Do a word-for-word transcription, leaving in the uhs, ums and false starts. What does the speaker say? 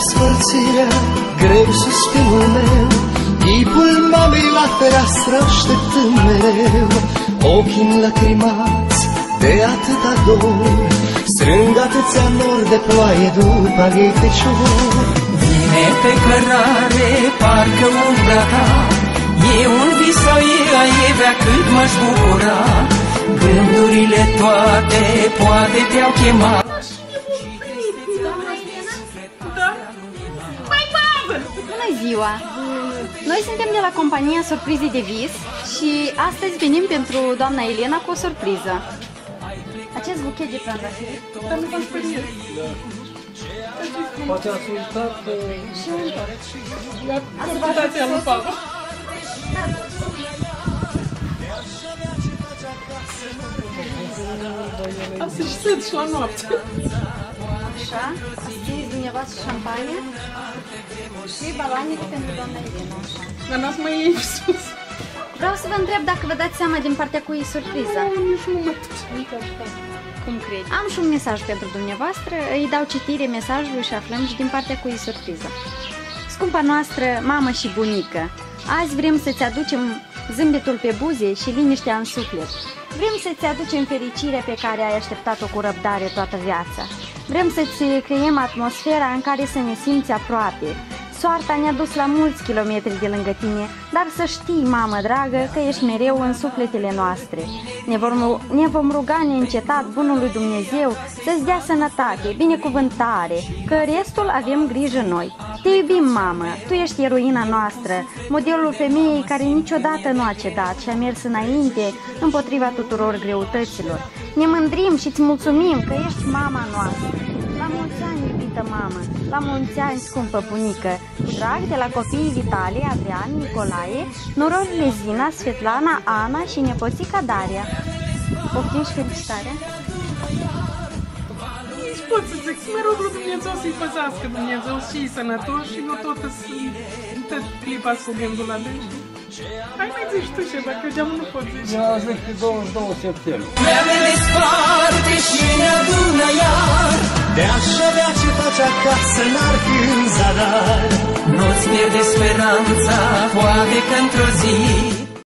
despărțirea, greu suspinul meu, chipul mamei la fereastră așteptând mereu, ochii înlăcrimați de atâta dor, strâng atâția nori de ploaie după al ei fecior. Vine pe cărare, parcă umbra ta, e un vis sau e a evea cât m-aș bucura, gândurile toate poate te-au chemat. Bună ziua! Noi suntem de la compania Surprizii de Vis și astăzi venim pentru doamna Elena cu o surpriză. Acest buchet de trandafiri, dar nu v-am speriat. Poate ați uitat... Și un tot. Ascultați-a lui Papa. Asistez și la noapte. Așa, țineți dumneavoastră șampanie și baloanele pentru doamna Elena. Dar n-ați mai iei sus. Vreau să vă întreb dacă vă dați seama din partea cui e surpriza. Nici nu mă uite așa. Cum crezi? Am și un mesaj pentru dumneavoastră, îi dau citire mesajului și aflăm și din partea cui e surpriza. Scumpa noastră, mamă și bunică, azi vrem să-ți aducem zâmbetul pe buze și liniștea în suflet. Vrem să-ți aducem fericirea pe care ai așteptat-o cu răbdare toată viața. Vrem să-ți creăm atmosfera în care să ne simți aproape. Soarta ne-a dus la mulți kilometri de lângă tine, dar să știi, mamă dragă, că ești mereu în sufletele noastre. Ne vom, ne vom ruga neîncetat Bunului Dumnezeu să-ți dea sănătate, binecuvântare, că restul avem grijă noi. Te iubim, mamă, tu ești eroina noastră, modelul femeii care niciodată nu a cedat și a mers înainte împotriva tuturor greutăților. Ne mândrim și îți mulțumim că ești mama noastră. La mulți ani, iubită mamă, la mulți ani, scumpă bunică, cu drag de la copiii Vitale, Adrian, Nicolae, nororile Zina, Svetlana, Ana și nepoțica Daria. Poftim și felicitarea? Nici pot să zic, mă rog lui Dumnezeu să-i păzească Dumnezeu și sănătos și nu tot să tot clipați cu gândul la dâns. Hai mai zici tu ceva, că de-am nu pot zice. Eu zic că douăzeci și doi septembrie. Mea me desparte și ne adună iar, De-aș avea ce faci acasă, n-ar fi în zadar. nu-ți pierde speranța, poate că într-o zi